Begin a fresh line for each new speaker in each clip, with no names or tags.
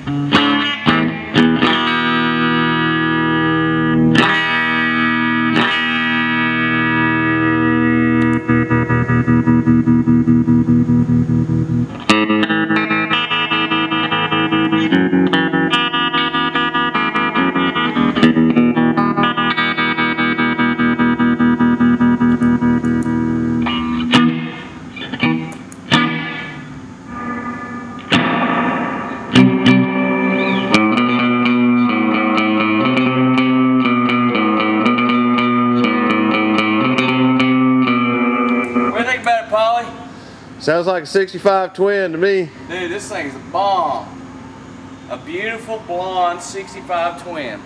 Sounds like a 65 twin to me.
Dude, this thing's a bomb. A beautiful blonde 65 twin.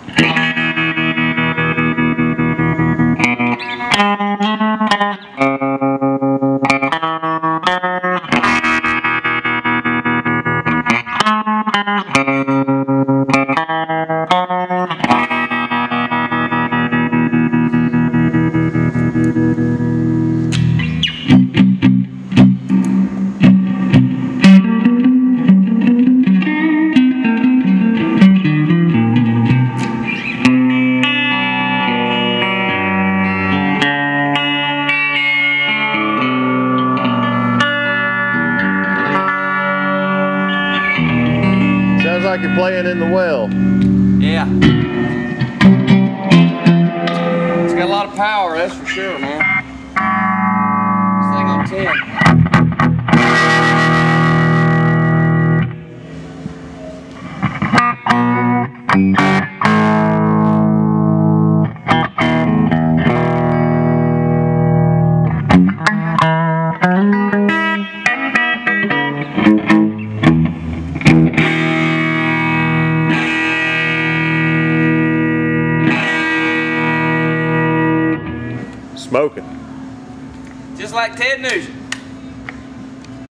Sounds like you're playing in the well.
Yeah. It's got a lot of power, that's for sure, man. This thing on 10.
Smoking.
Just like Ted Nugent.